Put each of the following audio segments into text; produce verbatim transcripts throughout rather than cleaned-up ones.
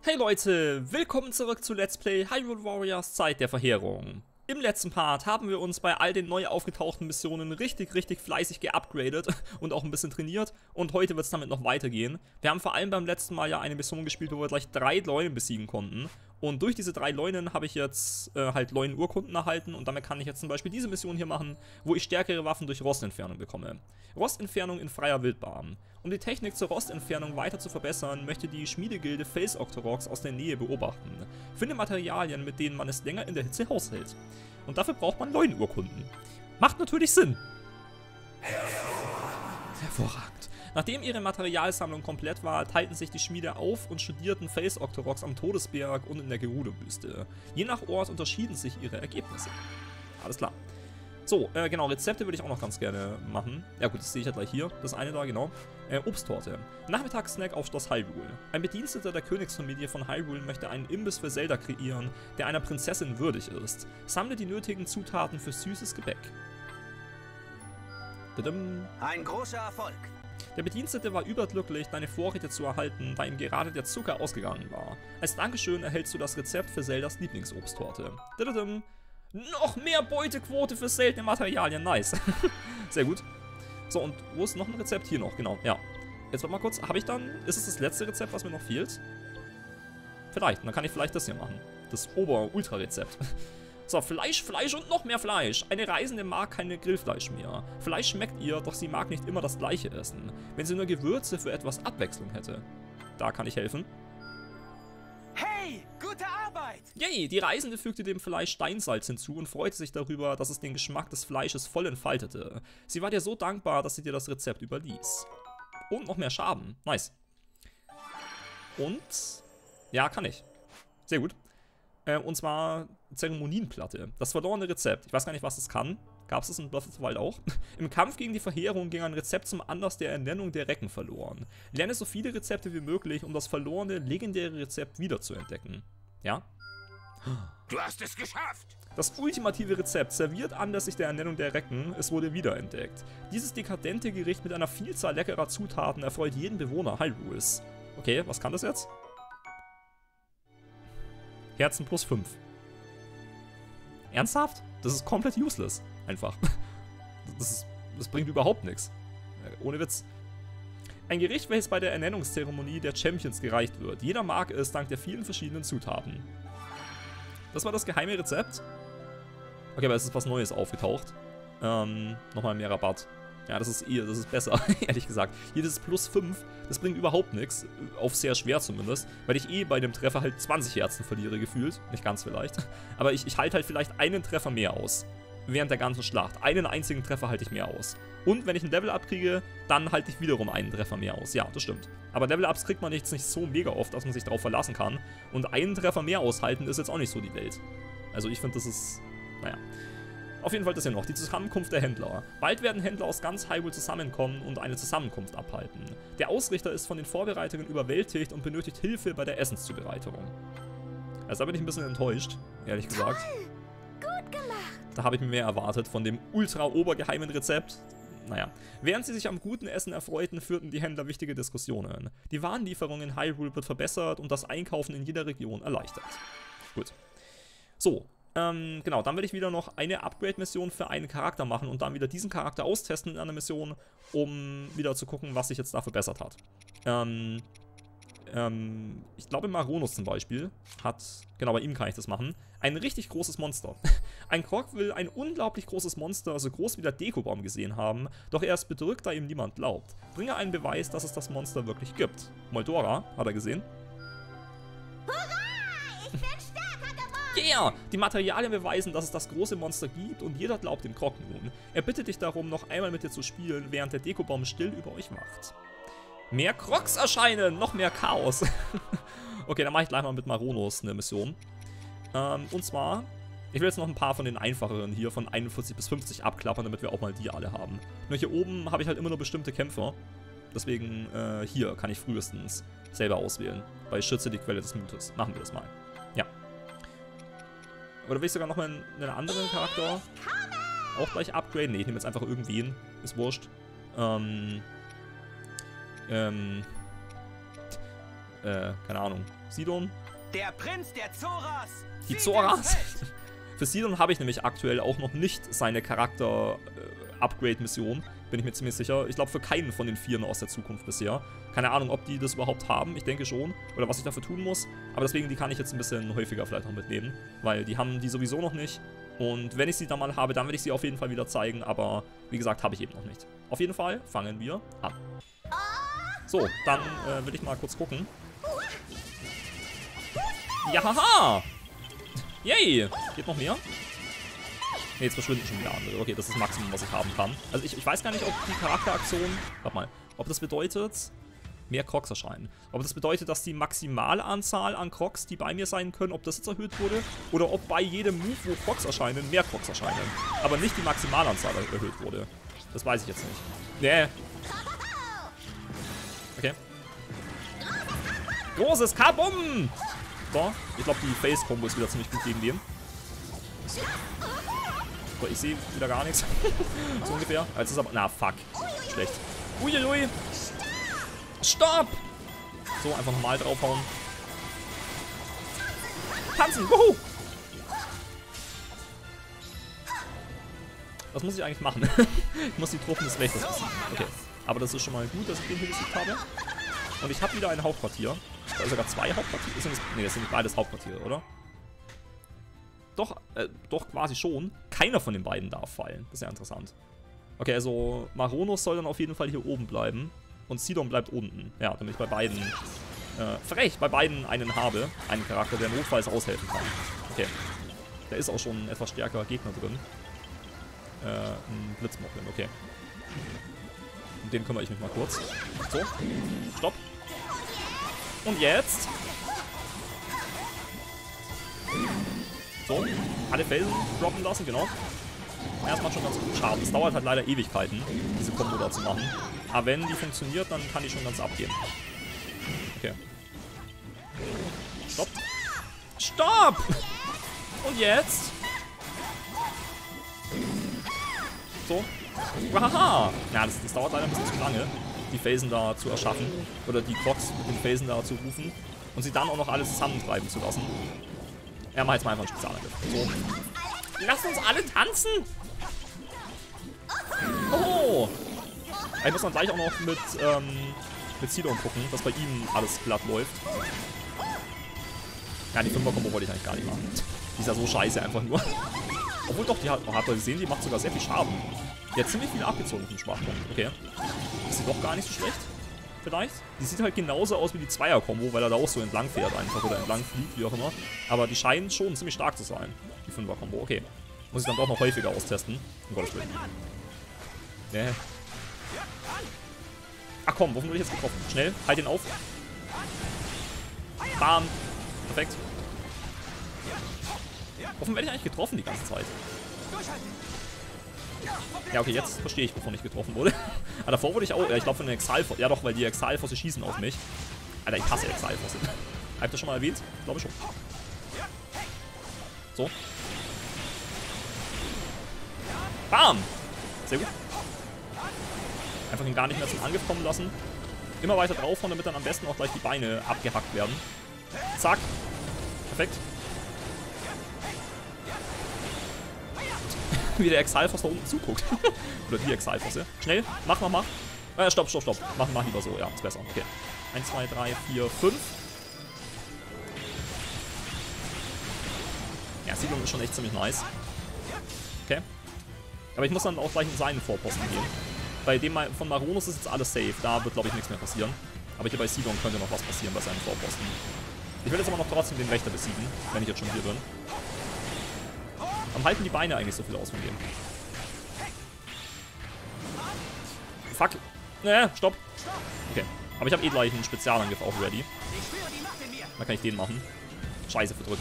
Hey Leute, willkommen zurück zu Let's Play Hyrule Warriors Zeit der Verheerung. Im letzten Part haben wir uns bei all den neu aufgetauchten Missionen richtig, richtig fleißig geupgradet und auch ein bisschen trainiert. Und heute wird es damit noch weitergehen. Wir haben vor allem beim letzten Mal ja eine Mission gespielt, wo wir gleich drei Leunen besiegen konnten. Und durch diese drei Leunen habe ich jetzt äh, halt Leunen-Urkunden erhalten. Und damit kann ich jetzt zum Beispiel diese Mission hier machen, wo ich stärkere Waffen durch Rostentfernung bekomme. Rostentfernung in freier Wildbahn. Um die Technik zur Rostentfernung weiter zu verbessern, möchte die Schmiedegilde Face Octoroks aus der Nähe beobachten. Finde Materialien, mit denen man es länger in der Hitze aushält. Und dafür braucht man Leunen-Urkunden. Macht natürlich Sinn. Hervorragend. Hervorragend. Nachdem ihre Materialsammlung komplett war, teilten sich die Schmiede auf und studierten Face Octoroks am Todesberg und in der Gerudo-Wüste. Je nach Ort unterschieden sich ihre Ergebnisse. Alles klar. So, äh, genau, Rezepte würde ich auch noch ganz gerne machen. Ja gut, das sehe ich ja gleich hier. Das eine da, genau. Äh, Obsttorte. Nachmittagssnack auf Schloss Hyrule. Ein Bediensteter der Königsfamilie von Hyrule möchte einen Imbiss für Zelda kreieren, der einer Prinzessin würdig ist. Sammle die nötigen Zutaten für süßes Gebäck. Tadam. Ein großer Erfolg. Der Bedienstete war überglücklich, deine Vorräte zu erhalten, da ihm gerade der Zucker ausgegangen war. Als Dankeschön erhältst du das Rezept für Zeldas Lieblingsobsttorte. Tadadam. Noch mehr Beutequote für seltene Materialien. Nice. Sehr gut. So, und wo ist noch ein Rezept? Hier noch, genau. Ja. Jetzt warte mal kurz. Habe ich dann... Ist es das letzte Rezept, was mir noch fehlt? Vielleicht. Dann kann ich vielleicht das hier machen. Das Ober-Ultra-Rezept. So, Fleisch, Fleisch und noch mehr Fleisch. Eine Reisende mag keine Grillfleisch mehr. Fleisch schmeckt ihr, doch sie mag nicht immer das gleiche essen. Wenn sie nur Gewürze für etwas Abwechslung hätte. Da kann ich helfen. Hey, gute Arbeit! Yay, die Reisende fügte dem Fleisch Steinsalz hinzu und freute sich darüber, dass es den Geschmack des Fleisches voll entfaltete. Sie war dir so dankbar, dass sie dir das Rezept überließ. Und noch mehr Schaden. Nice. Und... Ja, kann ich. Sehr gut. Äh, und zwar Zeremonienplatte. Das verlorene Rezept. Ich weiß gar nicht, was das kann. Gab es das in Breath of the Wild auch? Im Kampf gegen die Verheerung ging ein Rezept zum Anlass der Ernennung der Recken verloren. Lerne so viele Rezepte wie möglich, um das verlorene, legendäre Rezept wiederzuentdecken. Ja? Du hast es geschafft! Das ultimative Rezept serviert anlässlich der Ernennung der Recken, es wurde wiederentdeckt. Dieses dekadente Gericht mit einer Vielzahl leckerer Zutaten erfreut jeden Bewohner Hyrules. Okay, was kann das jetzt? Herzen plus fünf. Ernsthaft? Das ist komplett useless. Einfach. Das, ist, das bringt überhaupt nichts. Ohne Witz. Ein Gericht, welches bei der Ernennungszeremonie der Champions gereicht wird. Jeder mag es dank der vielen verschiedenen Zutaten. Das war das geheime Rezept. Okay, aber es ist was Neues aufgetaucht. Ähm, nochmal mehr Rabatt. Ja, das ist eher, das ist besser, ehrlich gesagt. Hier dieses plus fünf, das bringt überhaupt nichts. Auf sehr schwer zumindest. Weil ich eh bei dem Treffer halt zwanzig Herzen verliere gefühlt. Nicht ganz vielleicht. Aber ich, ich halte halt vielleicht einen Treffer mehr aus. Während der ganzen Schlacht. Einen einzigen Treffer halte ich mehr aus. Und wenn ich ein Level-Up kriege, dann halte ich wiederum einen Treffer mehr aus. Ja, das stimmt. Aber Level-Ups kriegt man jetzt nicht so mega oft, dass man sich darauf verlassen kann. Und einen Treffer mehr aushalten ist jetzt auch nicht so die Welt. Also ich finde, das ist... Naja. Auf jeden Fall das hier noch, die Zusammenkunft der Händler. Bald werden Händler aus ganz Hyrule zusammenkommen und eine Zusammenkunft abhalten. Der Ausrichter ist von den Vorbereitungen überwältigt und benötigt Hilfe bei der Essenszubereitung. Also da bin ich ein bisschen enttäuscht, ehrlich gesagt. Toll. Gut gemacht. Da habe ich mir mehr erwartet von dem ultra-obergeheimen Rezept. Naja, während sie sich am guten Essen erfreuten, führten die Händler wichtige Diskussionen. Die Warenlieferung in Hyrule wird verbessert und das Einkaufen in jeder Region erleichtert. Gut. So. Ähm, genau, dann werde ich wieder noch eine Upgrade-Mission für einen Charakter machen und dann wieder diesen Charakter austesten in einer Mission, um wieder zu gucken, was sich jetzt da verbessert hat. Ähm, ähm, ich glaube Maronus zum Beispiel hat, genau, bei ihm kann ich das machen, ein richtig großes Monster. Ein Krog will ein unglaublich großes Monster, so groß wie der Dekobaum gesehen haben, doch er ist bedrückt, da ihm niemand glaubt. Bringe einen Beweis, dass es das Monster wirklich gibt. Moldora, hat er gesehen. Yeah! Die Materialien beweisen, dass es das große Monster gibt und jeder glaubt dem Krog nun. Er bittet dich darum, noch einmal mit dir zu spielen, während der Dekobaum still über euch wacht. Mehr Krogs erscheinen! Noch mehr Chaos! Okay, dann mache ich gleich mal mit Maronus eine Mission. Ähm, und zwar, ich will jetzt noch ein paar von den einfacheren hier von einundvierzig bis fünfzig abklappern, damit wir auch mal die alle haben. Nur hier oben habe ich halt immer nur bestimmte Kämpfer. Deswegen, äh, hier kann ich frühestens selber auswählen. Bei Schütze die Quelle des Mutes. Machen wir das mal. Ja. Oder will ich sogar noch mal einen anderen Charakter auch gleich upgraden? Ne, ich nehme jetzt einfach irgendwen. Ist wurscht. Ähm. Ähm. äh, keine Ahnung. Sidon. Der Prinz der Zoras. Die Zoras? Für Sidon habe ich nämlich aktuell auch noch nicht seine Charakter-Upgrade-Mission. Bin ich mir ziemlich sicher. Ich glaube für keinen von den Vieren aus der Zukunft bisher. Keine Ahnung, ob die das überhaupt haben. Ich denke schon. Oder was ich dafür tun muss. Aber deswegen, die kann ich jetzt ein bisschen häufiger vielleicht noch mitnehmen. Weil die haben die sowieso noch nicht. Und wenn ich sie dann mal habe, dann werde ich sie auf jeden Fall wieder zeigen. Aber wie gesagt, habe ich eben noch nicht. Auf jeden Fall fangen wir an. So, dann äh, will ich mal kurz gucken. Ja, haha! Yay! Geht noch mehr? Ne, jetzt verschwinden schon wieder andere. Okay, das ist das Maximum, was ich haben kann. Also ich, ich weiß gar nicht, ob die Charakteraktion... Warte mal. Ob das bedeutet... Mehr Crocs erscheinen. Ob das bedeutet, dass die Maximalanzahl an Crocs, die bei mir sein können, ob das jetzt erhöht wurde, oder ob bei jedem Move, wo Crocs erscheinen, mehr Crocs erscheinen. Aber nicht die Maximalanzahl erhöht wurde. Das weiß ich jetzt nicht. Nee. Okay. Großes Kabum! So, ich glaube, die Face-Kombo ist wieder ziemlich gut gegen den. So, ich sehe wieder gar nichts. So ungefähr. Jetzt ist aber... Na, fuck. Schlecht. Uiuiui. Stopp! So, einfach nochmal draufhauen. Tanzen! Wuhu! Was muss ich eigentlich machen? Ich muss die Truppen des Wächters besiegen. Okay. Aber das ist schon mal gut, dass ich den hier besiegt habe. Und ich habe wieder ein Hauptquartier. Da sind sogar zwei Hauptquartiere. Ist das, nee, das sind nicht beides Hauptquartiere, oder? Doch, äh, doch quasi schon. Keiner von den beiden darf fallen. Das ist ja interessant. Okay, also Maronos soll dann auf jeden Fall hier oben bleiben. Und Sidon bleibt unten. Ja, damit ich bei beiden, äh, frech, bei beiden einen habe. Einen Charakter, der notfalls aushelfen kann. Okay. Da ist auch schon ein etwas stärkerer Gegner drin. Äh, ein Blitzmoblin, okay. Um den kümmere ich mich mal kurz. So. Stopp. Und jetzt. So. Alle Felsen droppen lassen, genau. Erstmal schon ganz gut Schaden. Es dauert halt leider Ewigkeiten, diese Kombo da zu machen. Aber wenn die funktioniert, dann kann die schon ganz abgehen. Okay. Stopp. Stopp! Und jetzt? So. Haha! Ja, das, das dauert leider ein bisschen zu lange, die Phasen da zu erschaffen. Oder die Crocs mit den Phasen da zu rufen. Und sie dann auch noch alles zusammentreiben zu lassen. Ja, mach jetzt mal einfach einen Spezialangriff. So. Lass uns alle tanzen! Oh! Ich muss dann gleich auch noch mit, ähm, mit Sidon gucken, dass bei ihm alles glatt läuft. Ja, die Fünfer-Kombo wollte ich eigentlich gar nicht machen. Die ist ja so scheiße einfach nur. Obwohl doch, die hat, oh, habt ihr gesehen, die macht sogar sehr viel Schaden. Die hat ziemlich viel abgezogen mit dem Schwachpunkt. Okay. Ist sie doch gar nicht so schlecht. Vielleicht. Die sieht halt genauso aus wie die Zweier-Kombo, weil er da auch so entlang fährt einfach oder entlang fliegt, wie auch immer. Aber die scheinen schon ziemlich stark zu sein, die Fünfer-Kombo. Okay. Muss ich dann doch noch häufiger austesten. Um Gottes Willen. Nee. Ach komm, wovon wurde ich jetzt getroffen? Schnell, halt ihn auf. Bam. Perfekt. Wovon werde ich eigentlich getroffen die ganze Zeit? Ja, okay, jetzt verstehe ich, wovon ich getroffen wurde. Aber davor wurde ich auch, ja, ich glaube von den Exalfosse. Ja doch, weil die Exalfosse schießen auf mich. Alter, ich hasse Exalfosse. Habt ihr das schon mal erwähnt? Glaube ich schon. So. Bam! Sehr gut. Einfach ihn gar nicht mehr zum Angriff kommen lassen. Immer weiter draufhauen, damit dann am besten auch gleich die Beine abgehackt werden. Zack. Perfekt. Wie der Exalfosse da unten zuguckt. Oder die Exalfosse. Schnell, mach, mach, mach. Äh, stopp, stopp, stopp. Mach, mach lieber so. Ja, ist besser. Okay. eins, zwei, drei, vier, fünf. Ja, Siedlung ist schon echt ziemlich nice. Okay. Aber ich muss dann auch gleich in seinen Vorposten gehen. Bei dem von Maronos ist jetzt alles safe. Da wird, glaube ich, nichts mehr passieren. Aber hier bei Sidon könnte noch was passieren bei seinen Vorposten. Ich will jetzt aber noch trotzdem den Wächter besiegen, wenn ich jetzt schon hier bin. Warum halten die Beine eigentlich so viel aus von dem? Fuck. Ne, stopp. Okay. Aber ich habe eh gleich einen Spezialangriff auch ready. Dann kann ich den machen. Scheiße, verdrückt.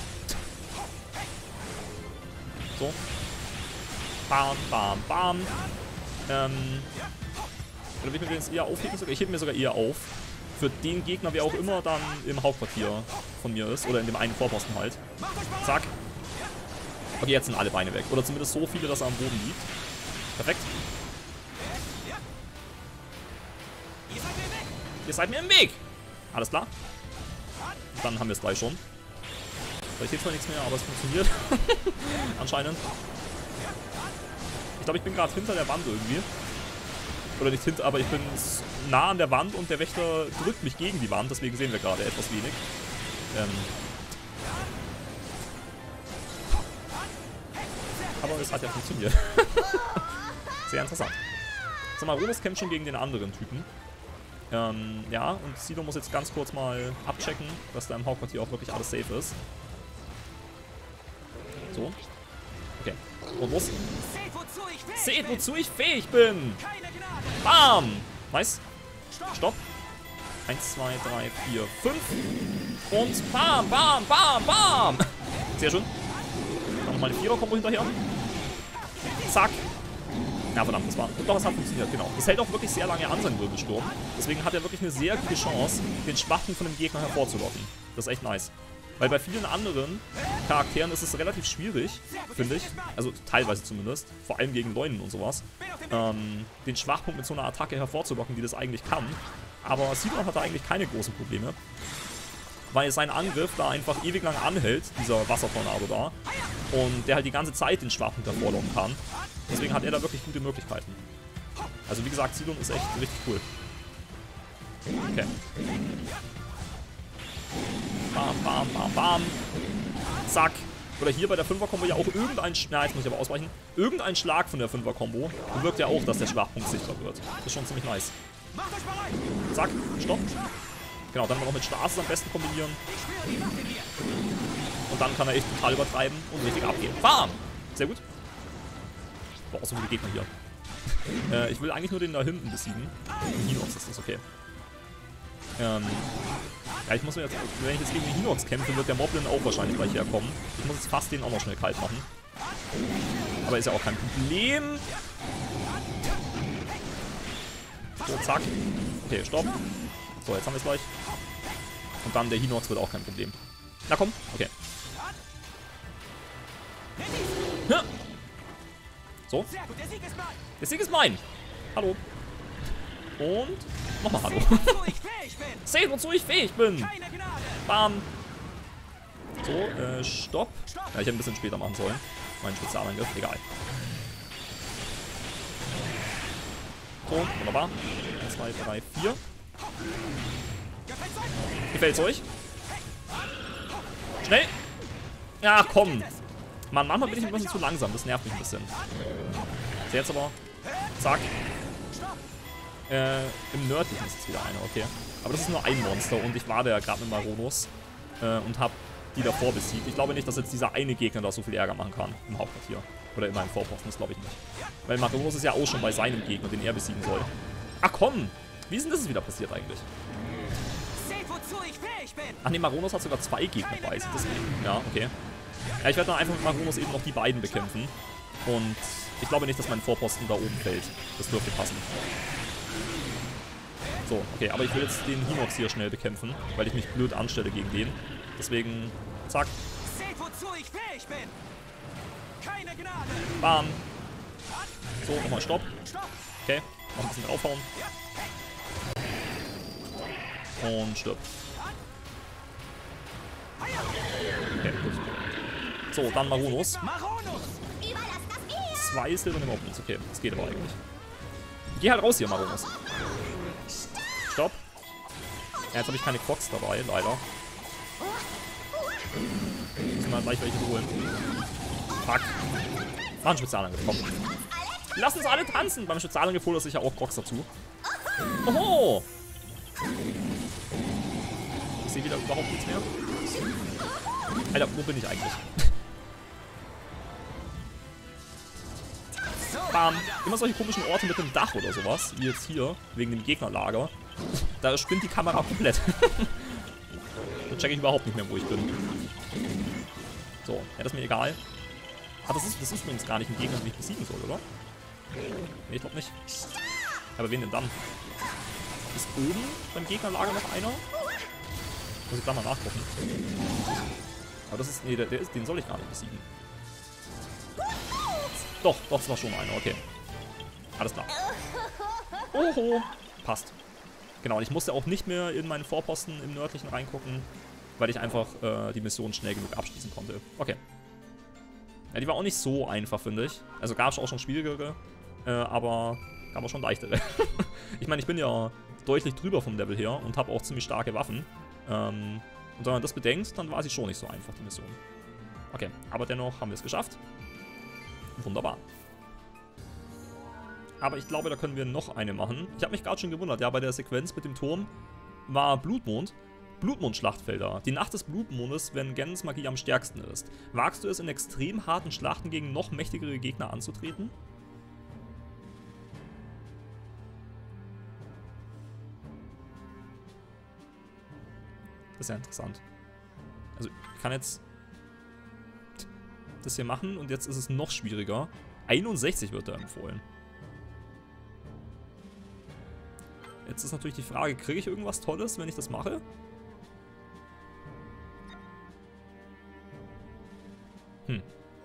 So. Bam, bam, bam. Ähm. Oder will ich mir den jetzt eher aufheben? Ich hebe mir sogar eher auf. Für den Gegner, wer auch immer dann im Hauptquartier von mir ist. Oder in dem einen Vorposten halt. Zack. Okay, jetzt sind alle Beine weg. Oder zumindest so viele, dass er am Boden liegt. Perfekt. Ihr seid mir im Weg. Alles klar. dann haben wir es gleich schon. Ich sehe zwar nichts mehr, aber es funktioniert. Anscheinend. Ich glaube, ich bin gerade hinter der Wand irgendwie. Oder nicht hinter, aber ich bin nah an der Wand und der Wächter drückt mich gegen die Wand. Deswegen sehen wir gerade etwas wenig. Ähm aber es hat ja funktioniert. Sehr interessant. So, Maronos kämpft schon gegen den anderen Typen. Ähm, ja, und Sido muss jetzt ganz kurz mal abchecken, dass da im Hauptquartier auch wirklich alles safe ist. So. Okay. Und los. Seht, wozu ich fähig bin! Bam! Nice. Stopp. Eins, zwei, drei, vier, fünf. Und bam, bam, bam, bam! Sehr schön. Dann nochmal eine Vierer-Kombo hinterher. Zack. Ja, verdammt, das war. Doch, es hat funktioniert, genau. Das hält auch wirklich sehr lange an, sein Wirbelsturm. Deswegen hat er wirklich eine sehr gute Chance, den Schwachpunkt von dem Gegner hervorzulocken. Das ist echt nice. Weil bei vielen anderen Charakteren ist es relativ schwierig, finde ich. Also teilweise zumindest. Vor allem gegen Leunen und sowas. Ähm, den Schwachpunkt mit so einer Attacke hervorzulocken, die das eigentlich kann. Aber Sidon hat da eigentlich keine großen Probleme. Weil sein Angriff da einfach ewig lang anhält, dieser Wassertornado da. Und der halt die ganze Zeit den Schwachpunkt hervorlocken kann. Deswegen hat er da wirklich gute Möglichkeiten. Also wie gesagt, Sidon ist echt richtig cool. Okay. Bam, bam, bam, bam. Zack. Oder hier bei der Fünfer-Kombo ja auch irgendein... Na, jetzt muss ich aber ausweichen. Irgendein Schlag von der Fünfer-Kombo bewirkt ja auch, dass der Schwachpunkt sichtbar wird. Das ist schon ziemlich nice. Zack. Stopp. Genau, dann noch mit Stasis am besten kombinieren. Und dann kann er echt total übertreiben und richtig abgehen. Bam! Sehr gut. Boah, so viele Gegner hier. äh, ich will eigentlich nur den da hinten besiegen. Hinox ist das, okay. Ähm... Ja, ich muss mir jetzt, wenn ich jetzt gegen den Hinox kämpfe, wird der Moblin auch wahrscheinlich gleich herkommen. Ich muss jetzt fast den auch noch schnell kalt machen. Aber ist ja auch kein Problem. So, zack. Okay, stopp. So, jetzt haben wir es gleich. Und dann der Hinox wird auch kein Problem. Na komm, okay. Ja. So. Der Sieg ist mein. Hallo. Und nochmal hallo. Seht, wozu ich fähig bin. Bam. So, äh, stopp. Ja, ich hätte ein bisschen später machen sollen. Mein Spezialangriff, egal. So, wunderbar. eins, zwei, drei, vier. Gefällt's euch? Schnell. Ja, komm. Mann, manchmal bin ich ein bisschen zu langsam. Das nervt mich ein bisschen. So, jetzt aber. Zack. Äh, im Nördlichen ist jetzt wieder einer, okay. Aber das ist nur ein Monster und ich war da ja gerade mit Maronos äh, und habe die davor besiegt. Ich glaube nicht, dass jetzt dieser eine Gegner da so viel Ärger machen kann im Hauptquartier. Oder in meinem Vorposten, das glaube ich nicht. Weil Maronos ist ja auch schon bei seinem Gegner, den er besiegen soll. Ach komm! Wie ist denn das jetzt wieder passiert eigentlich? Ach ne, Maronos hat sogar zwei Gegner bei sich. Deswegen. Ja, okay. Ja, ich werde dann einfach mit Maronos eben noch die beiden bekämpfen. Und ich glaube nicht, dass mein Vorposten da oben fällt. Das dürfte passen. So, okay, aber ich will jetzt den Hinox hier schnell bekämpfen, weil ich mich blöd anstelle gegen den. Deswegen, zack. Bam. So, nochmal Stopp. Okay, noch ein bisschen draufhauen. Und stirb. Okay, gut. So, dann Maronos. Zwei Silber im Open. Okay, das geht aber eigentlich. Geh halt raus hier, Maronos. Stopp. Ja, jetzt habe ich keine Quox dabei, leider. Müssen wir gleich welche holen. Fuck. Mach einen Spezialangriff, komm. Lass uns alle tanzen! Beim Spezialangriff holt er sich ja auch Quox dazu. Oho! Ich sehe wieder überhaupt nichts mehr. Alter, wo bin ich eigentlich? Bam. Immer solche komischen Orte mit dem Dach oder sowas, wie jetzt hier, wegen dem Gegnerlager. Da spinnt die Kamera komplett. Da checke ich überhaupt nicht mehr, wo ich bin. So, ja, das ist mir egal. Ah, das ist, das ist übrigens gar nicht ein Gegner, den ich besiegen soll, oder? Nee, ich glaube nicht. Aber wen denn dann? Ist oben beim Gegnerlager noch einer? Muss ich da mal nachgucken. Aber das ist, nee, der, der ist, den soll ich gar nicht besiegen. Doch, doch, das war schon einer, okay. Alles klar. Oho. Passt. Genau, und ich musste auch nicht mehr in meinen Vorposten im Nördlichen reingucken. weil ich einfach äh, die Mission schnell genug abschließen konnte. Okay. Ja, die war auch nicht so einfach, finde ich. Also gab es auch schon schwierigere, äh, aber gab auch schon leichtere. Ich meine, ich bin ja deutlich drüber vom Level her und habe auch ziemlich starke Waffen. Ähm, und wenn man das bedenkt, dann war sie schon nicht so einfach, die Mission. Okay, aber dennoch haben wir es geschafft. Wunderbar. Aber ich glaube, da können wir noch eine machen. Ich habe mich gerade schon gewundert, ja, bei der Sequenz mit dem Turm war Blutmond. Blutmond-Schlachtfelder. Die Nacht des Blutmondes, wenn Ganons Magie am stärksten ist. Wagst du es in extrem harten Schlachten gegen noch mächtigere Gegner anzutreten? Das ist ja interessant. Also, ich kann jetzt das hier machen und jetzt ist es noch schwieriger. einundsechzig wird da empfohlen. Jetzt ist natürlich die Frage, kriege ich irgendwas Tolles, wenn ich das mache? Hm.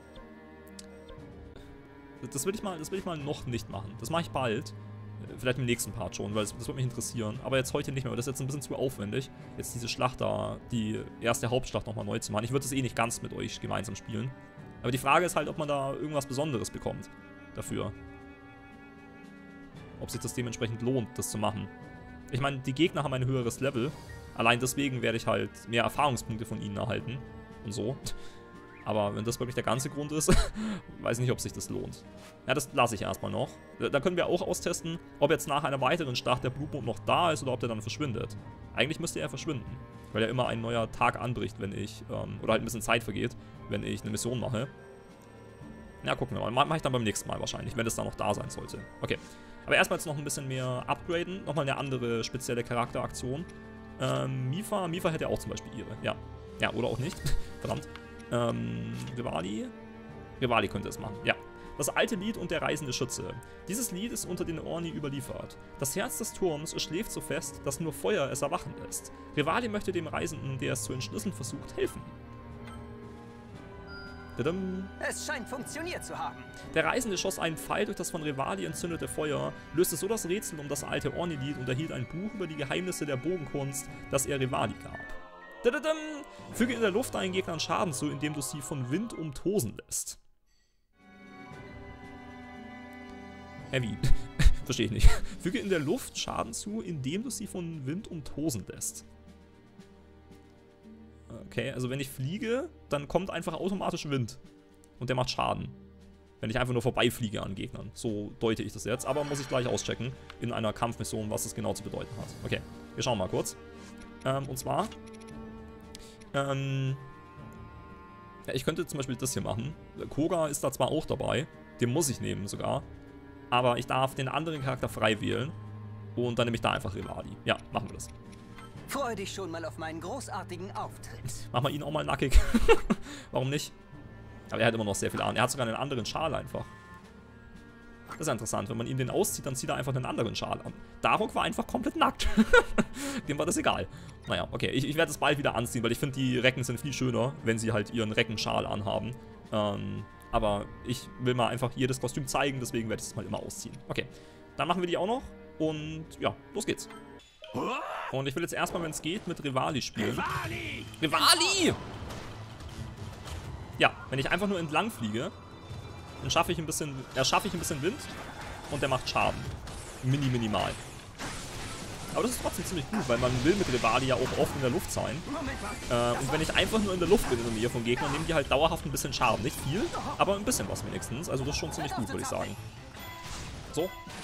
Das will ich mal, das will ich mal noch nicht machen. Das mache ich bald. Vielleicht im nächsten Part schon, weil das, das würde mich interessieren. Aber jetzt heute nicht mehr, weil das ist jetzt ein bisschen zu aufwendig. Jetzt diese Schlacht da, die erste Hauptschlacht nochmal neu zu machen. Ich würde das eh nicht ganz mit euch gemeinsam spielen. Aber die Frage ist halt, ob man da irgendwas Besonderes bekommt dafür. Ob sich das dementsprechend lohnt, das zu machen. Ich meine, die Gegner haben ein höheres Level. Allein deswegen werde ich halt mehr Erfahrungspunkte von ihnen erhalten. Und so. Aber wenn das wirklich der ganze Grund ist, weiß ich nicht, ob sich das lohnt. Ja, das lasse ich erstmal noch. Da können wir auch austesten, ob jetzt nach einer weiteren Schlacht der Blutmond noch da ist oder ob der dann verschwindet. Eigentlich müsste er verschwinden, weil ja immer ein neuer Tag anbricht, wenn ich, ähm, oder halt ein bisschen Zeit vergeht, wenn ich eine Mission mache. Ja, gucken wir mal. Mache ich dann beim nächsten Mal wahrscheinlich, wenn es dann noch da sein sollte. Okay. Aber erstmal jetzt noch ein bisschen mehr upgraden. Nochmal eine andere spezielle Charakteraktion. Ähm, Mipha. Mipha hätte auch zum Beispiel ihre. Ja. Ja, oder auch nicht. Verdammt. Ähm, Revali? Revali könnte es machen, ja. Das alte Lied und der reisende Schütze. Dieses Lied ist unter den Orni überliefert. Das Herz des Turms schläft so fest, dass nur Feuer es erwachen lässt. Revali möchte dem Reisenden, der es zu entschlüsseln versucht, helfen. Tadam. Es scheint funktioniert zu haben. Der Reisende schoss einen Pfeil durch das von Revali entzündete Feuer, löste so das Rätsel um das alte Orni-Lied und erhielt ein Buch über die Geheimnisse der Bogenkunst, das er Revali gab. Tadadam. Füge in der Luft deinen Gegnern Schaden zu, indem du sie von Wind umtosen lässt. Hä, wie? Verstehe ich nicht. Füge in der Luft Schaden zu, indem du sie von Wind umtosen lässt. Okay, also wenn ich fliege, dann kommt einfach automatisch Wind. Und der macht Schaden. Wenn ich einfach nur vorbeifliege an Gegnern. So deute ich das jetzt. Aber muss ich gleich auschecken in einer Kampfmission, was das genau zu bedeuten hat. Okay, wir schauen mal kurz. Ähm, und zwar... Ähm, ja, ich könnte zum Beispiel das hier machen. Koga ist da zwar auch dabei, den muss ich nehmen sogar, aber ich darf den anderen Charakter frei wählen und dann nehme ich da einfach Revali. Ja, machen wir das. Freue dich schon mal auf meinen großartigen Auftritt. Machen wir ihn auch mal nackig. Warum nicht? Aber er hat immer noch sehr viel an. Er hat sogar einen anderen Schal einfach. Das ist ja interessant. Wenn man ihm den auszieht, dann zieht er einfach einen anderen Schal an. Darok war einfach komplett nackt. Dem war das egal. Naja, okay. Ich, ich werde es bald wieder anziehen, weil ich finde, die Recken sind viel schöner, wenn sie halt ihren Reckenschal anhaben. Ähm, aber ich will mal einfach jedes Kostüm zeigen, deswegen werde ich es mal immer ausziehen. Okay, dann machen wir die auch noch. Und ja, los geht's. Und ich will jetzt erstmal, wenn es geht, mit Revali spielen. Revali! Revali! Ja, wenn ich einfach nur entlang fliege, dann schaffe ich ein bisschen, ja, schaffe ich ein bisschen Wind und der macht Schaden. Mini, minimal. Aber das ist trotzdem ziemlich gut, weil man will mit Revali ja auch oft in der Luft sein. Äh, und wenn ich einfach nur in der Luft bin in der Nähe von Gegnern, nehmen die halt dauerhaft ein bisschen Schaden. Nicht viel, aber ein bisschen was wenigstens. Also das ist schon ziemlich gut, würde ich sagen. So.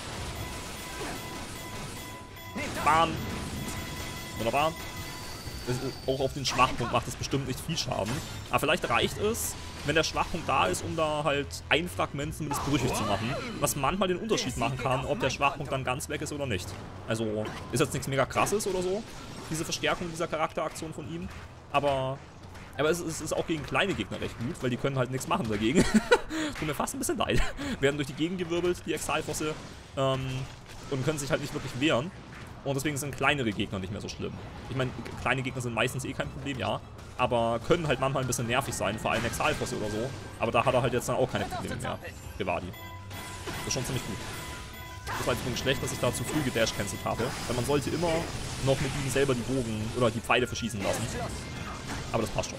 Bam. Wunderbar. Auch auf den Schwachpunkt macht es bestimmt nicht viel Schaden. Aber vielleicht reicht es, wenn der Schwachpunkt da ist, um da halt ein Fragment zumindest brüchig zu machen. Was manchmal den Unterschied machen kann, ob der Schwachpunkt dann ganz weg ist oder nicht. Also ist jetzt nichts mega krasses oder so, diese Verstärkung dieser Charakteraktion von ihm. Aber, aber es, es ist auch gegen kleine Gegner recht gut, weil die können halt nichts machen dagegen. Tut mir fast ein bisschen leid. Werden durch die Gegend gewirbelt, die Exalfosse, ähm, und können sich halt nicht wirklich wehren. Und deswegen sind kleinere Gegner nicht mehr so schlimm. Ich meine, kleine Gegner sind meistens eh kein Problem, ja. Aber können halt manchmal ein bisschen nervig sein, vor allem Exalfosse oder so. Aber da hat er halt jetzt dann auch keine Probleme mehr. Revali. Das ist schon ziemlich gut. Das war jetzt übrigens schlecht, dass ich da zu früh gedash-cancelt habe. Weil man sollte immer noch mit ihm selber die Bogen oder die Pfeile verschießen lassen. Aber das passt schon.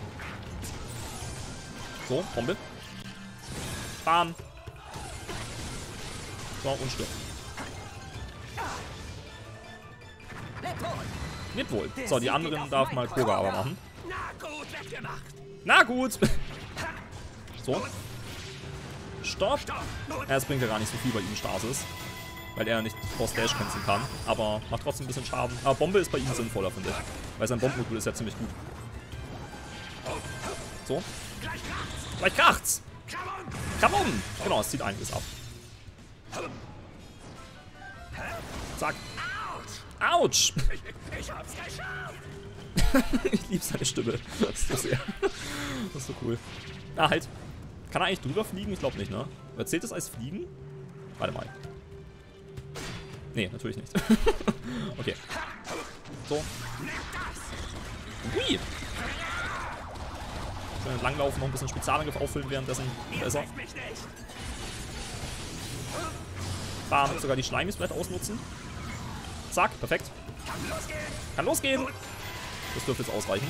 So, Bombe. Bam. So, und stirbt. Nicht wohl. So, die anderen darf mal Koga aber machen. Na gut. So. Stopp. Ja, es bringt ja gar nicht so viel bei ihm Stasis. Weil er nicht Force Dash canceln kann. Aber macht trotzdem ein bisschen Schaden. Aber Bombe ist bei ihm sinnvoller, finde ich. Weil sein Bombenmodul ist ja ziemlich gut. So. Gleich kracht's. Come on. Genau, es zieht einiges ab. Zack. Autsch. Ich hab's geschafft. Ich liebe seine Stimme. Das ist so sehr. Das ist so cool. Ah, halt. Kann er eigentlich drüber fliegen? Ich glaube nicht, ne? Wer zählt das als Fliegen? Warte mal. Nee, natürlich nicht. Okay. So. Ui. Schön langlaufen, noch ein bisschen Spezialangriff auffüllen währenddessen. Da ist er. Bam, sogar die Schleimis vielleicht ausnutzen. Zack, perfekt. Kann losgehen. Das dürfte jetzt ausreichen.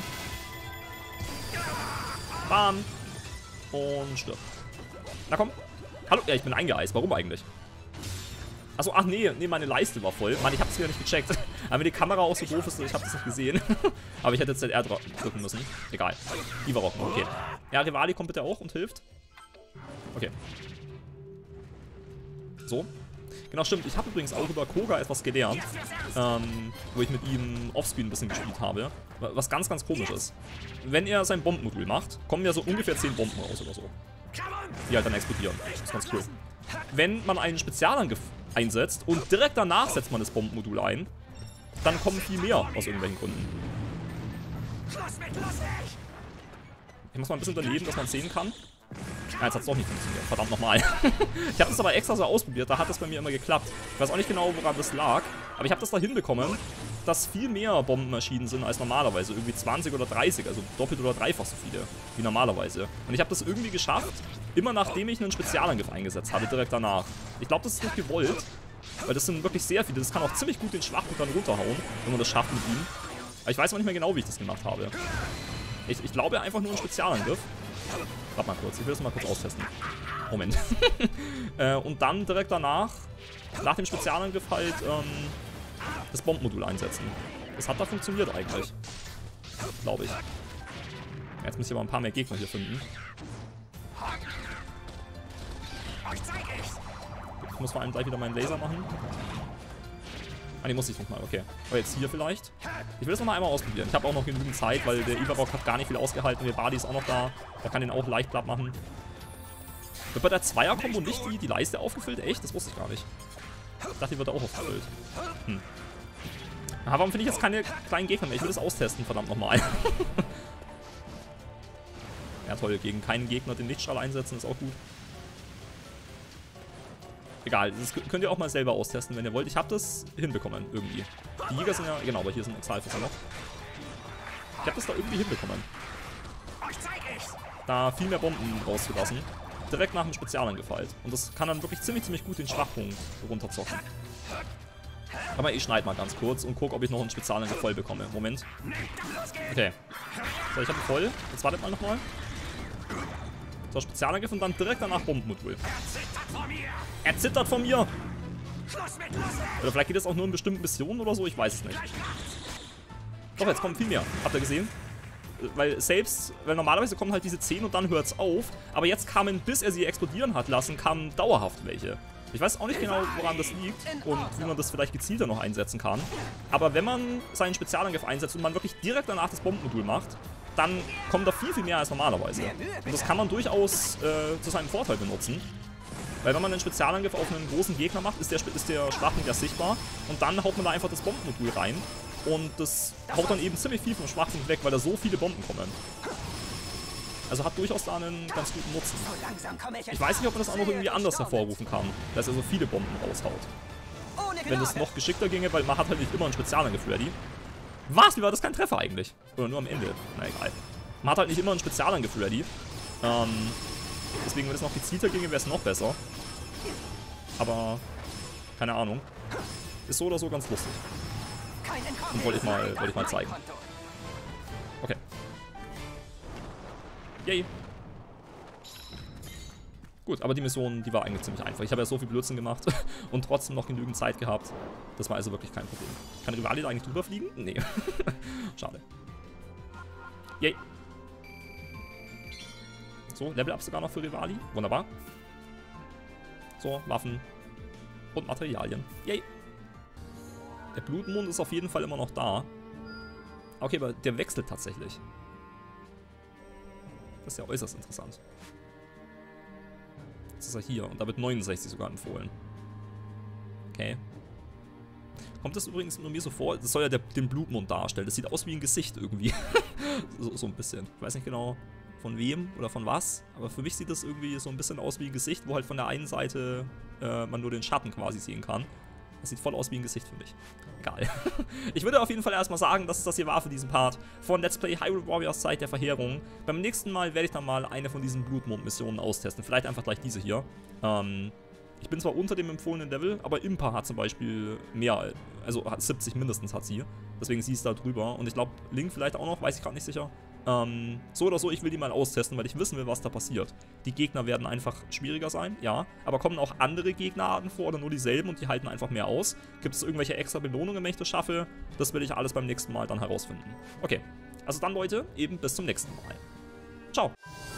Bam. Und stirbt. Na komm. Hallo, ja, ich bin eingeeist. Warum eigentlich? Achso, ach nee, nee, meine Leiste war voll. Mann, ich hab's wieder nicht gecheckt. Aber wenn die Kamera auch so doof ist, ich hab das nicht gesehen. Aber ich hätte jetzt Z R drücken müssen. Egal. Ivarok, okay. Ja, Revali kommt bitte auch und hilft. Okay. So. Genau, stimmt. Ich habe übrigens auch über Koga etwas gelernt. Ähm, wo ich mit ihm offscreen ein bisschen gespielt habe. Was ganz, ganz komisch ist. Wenn er sein Bombenmodul macht, kommen ja so ungefähr zehn Bomben raus oder so. Die halt dann explodieren. Das ist ganz cool. Wenn man einen Spezialangriff einsetzt und direkt danach setzt man das Bombenmodul ein, dann kommen viel mehr aus irgendwelchen Gründen. Ich muss mal ein bisschen daneben, dass man sehen kann. Ja, jetzt hat es doch nicht funktioniert. Verdammt nochmal. Ich habe das aber extra so ausprobiert, da hat das bei mir immer geklappt. Ich weiß auch nicht genau, woran das lag, aber ich habe das da hinbekommen, dass viel mehr Bomben erschienen sind als normalerweise. Irgendwie zwanzig oder dreißig, also doppelt oder dreifach so viele wie normalerweise. Und ich habe das irgendwie geschafft, immer nachdem ich einen Spezialangriff eingesetzt hatte, direkt danach. Ich glaube, das ist nicht gewollt, weil das sind wirklich sehr viele. Das kann auch ziemlich gut den Schwachen dann runterhauen, wenn man das schafft mit ihm. Aber ich weiß auch nicht mehr genau, wie ich das gemacht habe. Ich, ich glaube einfach nur einen Spezialangriff. Warte mal kurz, ich will das mal kurz austesten. Moment. äh, und dann direkt danach, nach dem Spezialangriff halt, ähm, das Bombenmodul einsetzen. Das hat da funktioniert eigentlich. Glaube ich. Ja, jetzt muss ich aber ein paar mehr Gegner hier finden. Ich muss vor allem gleich wieder meinen Laser machen. Ah, die muss ich nicht mal, okay. Aber jetzt hier vielleicht. Ich will das noch mal einmal ausprobieren. Ich habe auch noch genügend Zeit, weil der Ivarok hat gar nicht viel ausgehalten. Der Badi ist auch noch da. Der kann den auch leicht platt machen. Wird bei der Zweier-Kombo nicht die, die Leiste aufgefüllt? Echt? Das wusste ich gar nicht. Ich dachte, die wird auch aufgefüllt. Hm. Aber warum finde ich jetzt keine kleinen Gegner mehr? Ich will das austesten, verdammt nochmal. Ja toll, gegen keinen Gegner den Lichtstrahl einsetzen, ist auch gut. Egal, das könnt ihr auch mal selber austesten, wenn ihr wollt. Ich habe das hinbekommen, irgendwie. Die Jäger sind ja, genau, aber hier sind Exalfisser noch. Ich habe das da irgendwie hinbekommen. Da viel mehr Bomben rauszulassen. Direkt nach dem Spezialangriff halt. Und das kann dann wirklich ziemlich, ziemlich gut den Schwachpunkt runterzocken. Aber ich schneide mal ganz kurz und gucke, ob ich noch einen Spezialangriff voll bekomme. Moment. Okay. So, ich habe ihn voll. Jetzt wartet mal nochmal. So, Spezialangriff und dann direkt danach Bombenmodul. Er zittert vor mir! Oder vielleicht geht es auch nur in bestimmten Missionen oder so, ich weiß es nicht. Doch, jetzt kommen viel mehr. Habt ihr gesehen? Weil selbst, weil normalerweise kommen halt diese zehn und dann hört es auf. Aber jetzt kamen, bis er sie explodieren hat lassen, kamen dauerhaft welche. Ich weiß auch nicht genau, woran das liegt und wie man das vielleicht gezielter noch einsetzen kann. Aber wenn man seinen Spezialangriff einsetzt und man wirklich direkt danach das Bombenmodul macht, dann kommt da viel, viel mehr als normalerweise. Und das kann man durchaus äh, zu seinem Vorteil benutzen. Weil wenn man einen Spezialangriff auf einen großen Gegner macht, ist der, ist der Schwachpunkt ja sichtbar. Und dann haut man da einfach das Bombenmodul rein. Und das haut dann eben ziemlich viel vom Schwachpunkt weg, weil da so viele Bomben kommen. Also hat durchaus da einen ganz guten Nutzen. Ich weiß nicht, ob man das auch noch irgendwie anders hervorrufen kann, dass er so viele Bomben raushaut. Wenn das noch geschickter ginge, weil man hat halt nicht immer einen Spezialangriff ready. Was? Wie war das kein Treffer eigentlich? Oder nur am Ende? Na egal. Man hat halt nicht immer einen Spezialangriff ready. Ähm, deswegen, wenn es noch gezielter ginge, wäre es noch besser. Aber, keine Ahnung. Ist so oder so ganz lustig. Und wollte ich mal, wollte ich mal zeigen. Okay. Yay. Gut, aber die Mission, die war eigentlich ziemlich einfach. Ich habe ja so viel Blödsinn gemacht und trotzdem noch genügend Zeit gehabt. Das war also wirklich kein Problem. Kann Rivali da eigentlich drüber fliegen? Nee. Schade. Yay. So, Level-Up sogar noch für Rivali. Wunderbar. So, Waffen und Materialien. Yay. Der Blutmond ist auf jeden Fall immer noch da. Okay, aber der wechselt tatsächlich. Das ist ja äußerst interessant. Jetzt ist er hier und da wird neunundsechzig sogar empfohlen. Okay. Kommt das übrigens nur mir so vor? Das soll ja der, den Blutmond darstellen. Das sieht aus wie ein Gesicht irgendwie. so, so ein bisschen. Ich weiß nicht genau von wem oder von was, aber für mich sieht das irgendwie so ein bisschen aus wie ein Gesicht, wo halt von der einen Seite äh, man nur den Schatten quasi sehen kann. Das sieht voll aus wie ein Gesicht für mich. Egal. Ich würde auf jeden Fall erstmal sagen, dass es das hier war für diesen Part von Let's Play Hyrule Warriors Zeit der Verheerung. Beim nächsten Mal werde ich dann mal eine von diesen Blutmond-Missionen austesten. Vielleicht einfach gleich diese hier. Ähm, ich bin zwar unter dem empfohlenen Level, aber Impa hat zum Beispiel mehr, also hat siebzig mindestens hat sie. Deswegen sie ist da drüber. Und ich glaube, Link vielleicht auch noch, weiß ich gerade nicht sicher. Ähm, so oder so, ich will die mal austesten, weil ich wissen will, was da passiert. Die Gegner werden einfach schwieriger sein, ja. Aber kommen auch andere Gegnerarten vor oder nur dieselben und die halten einfach mehr aus? Gibt es irgendwelche extra Belohnungen, wenn ich das schaffe? Das will ich alles beim nächsten Mal dann herausfinden. Okay, also dann Leute, eben bis zum nächsten Mal. Ciao.